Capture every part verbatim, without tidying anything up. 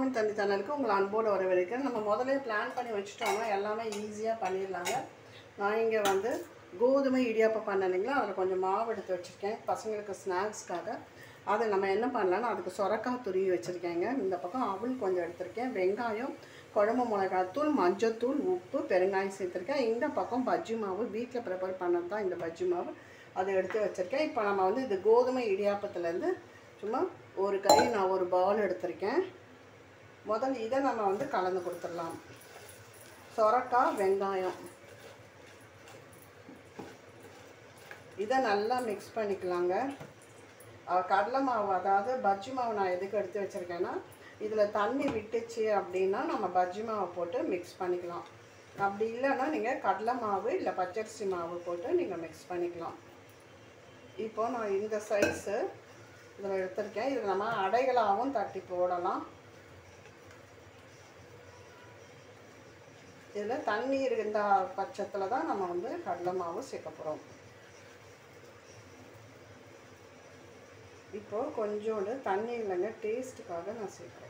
மாவின் தண்ணி சேனலுக்கு உங்களை அன்போடு வரவேற்கிறேன். நம்ம முதலே பிளான் பண்ணி வச்சுட்டோம்னா எல்லாமே ஈஸியாக பண்ணிடலாங்க. நான் இங்கே வந்து கோதுமை இடியாப்பம் பண்ண இல்லைங்களா, அதில் கொஞ்சம் மாவு எடுத்து வச்சுருக்கேன் பசங்களுக்கு ஸ்நாக்ஸ்க்காக. அதை நம்ம என்ன பண்ணலான்னு அதுக்கு சொரக்காய் துருவி வச்சுருக்கேங்க. இந்த பக்கம் அவல் கொஞ்சம் எடுத்திருக்கேன், வெங்காயம், குழம்பு மிளகாத்தூள், மஞ்சத்தூள், உப்பு, பெருங்காயம் சேர்த்துருக்கேன். இந்த பக்கம் பஜ்ஜி மாவு வீட்டில் ப்ரிப்பேர் பண்ணது தான் இந்த பஜ்ஜி மாவு, அதை எடுத்து வச்சுருக்கேன். இப்போ நம்ம வந்து இது கோதுமை இடியாப்பத்துலேருந்து சும்மா ஒரு கை நான் ஒரு பவுல் எடுத்திருக்கேன். முதல் இதை நம்ம வந்து கலந்து கொடுத்துடலாம். சொரக்காய், வெங்காயம் இதை நல்லா மிக்ஸ் பண்ணிக்கலாங்க. கடலை மாவு, அதாவது பஜ்ஜி மாவு நான் எதுக்கு எடுத்து வச்சுருக்கேன்னா, இதில் தண்ணி விட்டுச்சு அப்படின்னா நம்ம பஜ்ஜி மாவை போட்டு மிக்ஸ் பண்ணிக்கலாம். அப்படி இல்லைன்னா நீங்கள் கடலை மாவு இல்லை பச்சரிசி மாவு போட்டு நீங்கள் மிக்ஸ் பண்ணிக்கலாம். இப்போ நான் இந்த சைஸு இதில் எடுத்திருக்கேன். இதில் நம்ம அடைகளாகவும் தட்டி போடலாம். இதில் தண்ணீர் இருந்த பட்சத்தில் தான் நம்ம வந்து கடலை மாவு சேர்க்க போகிறோம். இப்போது கொஞ்சோண்டு தண்ணி இல்லைங்க, டேஸ்ட்டுக்காக நான் சேர்க்குறேன்.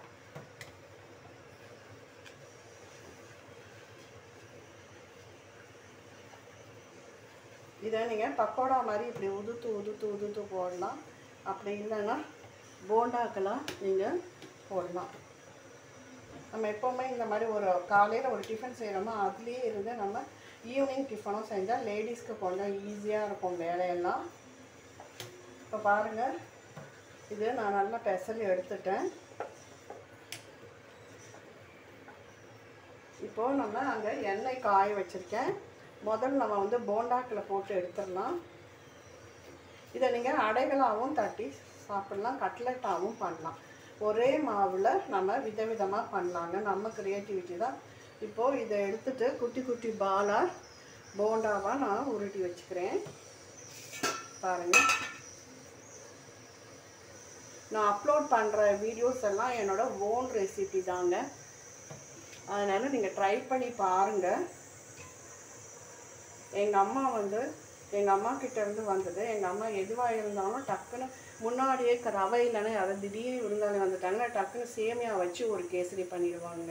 இதை நீங்கள் பக்கோடா மாதிரி இப்படி உதுத்து உதுத்து உதுத்து போடலாம். அப்படி இல்லைன்னா போண்டாக்கெல்லாம் நீங்கள் போடலாம். நம்ம எப்போவுமே இந்த மாதிரி ஒரு காலையில் ஒரு டிஃபன் செய்கிறோமோ அதுலேயே இருந்து நம்ம ஈவினிங் டிஃபனும் செஞ்சால் லேடிஸ்க்கு கொஞ்சம் ஈஸியாக இருக்கும் வேலையெல்லாம். இப்போ பாருங்கள், இது நான் நல்லா பெசல் எடுத்துட்டேன். இப்போது நம்ம அங்கே எண்ணெய் காய வச்சுருக்கேன். முதல்ல நம்ம வந்து போண்டாக்கில் போட்டு எடுத்துடலாம். இதை நீங்கள் அடைகளாகவும் தட்டி சாப்பிட்லாம், கட்லெட்டாகவும் பண்ணலாம். ஒரே மாவில் நம்ம விதவிதமாக பண்ணலாங்க, நம்ம க்ரியேட்டிவிட்டி தான். இப்போது இதை எடுத்துகிட்டு குட்டி குட்டி பாலாக போண்டாவாக நான் உருட்டி வச்சுக்கிறேன். பாருங்கள், நான் அப்லோட் பண்ணுற வீடியோஸ் எல்லாம் என்னோடய ஓன் ரெசிபி தாங்க. அதனால் நீங்கள் ட்ரை பண்ணி பாருங்கள். எங்கள் அம்மா வந்து எங்கள் அம்மா கிட்டேருந்து வந்தது. எங்கள் அம்மா எதுவாக இருந்தாலும் டக்குன்னு முன்னாடியே ரவை இல்லைன்னா அதை திடீர்னு விருந்தாளி வந்துட்டாங்கன்னா டக்குன்னு சேமியா வச்சு ஒரு கேசரி பண்ணிடுவாங்க.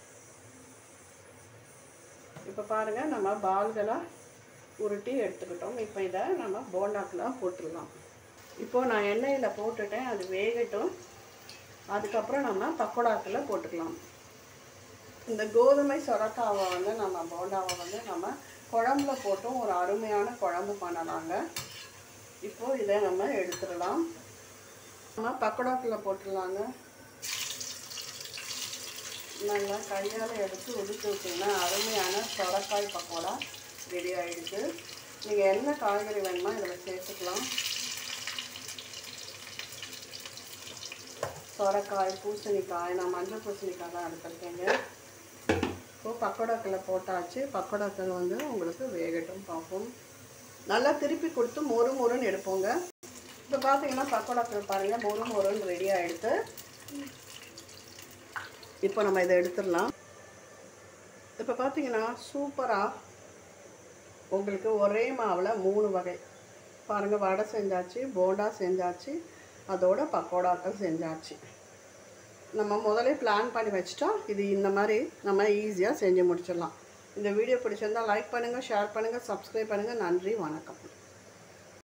இப்போ பாருங்கள், நம்ம பால்களாக உருட்டி எடுத்துக்கிட்டோம். இப்போ இதை நம்ம போண்டாக்கெலாம் போட்டுடலாம். இப்போது நான் எண்ணெயில் போட்டுட்டேன், அது வேகட்டும். அதுக்கப்புறம் நம்ம பக்கோடாக்கில் போட்டுக்கலாம். இந்த கோதுமை சொரக்காவை வந்து நம்ம போண்டாவை வந்து நம்ம குழம்புல போட்டும் ஒரு அருமையான குழம்பு பண்ணலாங்க. இப்போது இதை நம்ம எடுத்துடலாம். நம்ம பக்கோடாக்கில் போட்டுடலாங்க. நல்லா கையால் எடுத்து உதுத்து விட்டிங்கன்னா அருமையான சொரக்காய் பக்கோடா ரெடி ஆகிடுது. நீங்கள் என்ன காய்கறி வேணுமோ இதில் சேர்த்துக்கலாம். சொரக்காய், பூசணிக்காய், நான் மஞ்சள் பூசணிக்காய் தான் எடுத்துருக்கேங்க. இப்போது பக்கோடாக்கில் போட்டாச்சு. பக்கோடாக்கள் வந்து உங்களுக்கு வேகட்டும் பார்ப்போம். நல்லா திருப்பி கொடுத்து மொறு மொறுன்னு எடுப்போங்க. இப்போ பார்த்தீங்கன்னா பக்கோடாக்கள் பாருங்கள் மொறு மொறுன்னு ரெடி ஆகிடுது. இப்போ நம்ம இதை எடுத்துடலாம். இப்போ பார்த்தீங்கன்னா சூப்பராக உங்களுக்கு ஒரே மாவில் மூணு வகை பாருங்கள், வடை செஞ்சாச்சு, போண்டா செஞ்சாச்சு, அதோட பக்கோடாக்கள் செஞ்சாச்சு. நம்ம முதலே பிளான் பண்ணி வச்சுட்டோம். இது இந்த மாதிரி நம்ம ஈஸியாக செஞ்சு முடிச்சிடலாம். இந்த வீடியோ பிடிச்சிருந்தால் லைக் பண்ணுங்கள், ஷேர் பண்ணுங்கள், சப்ஸ்கிரைப் பண்ணுங்கள். நன்றி, வணக்கம்.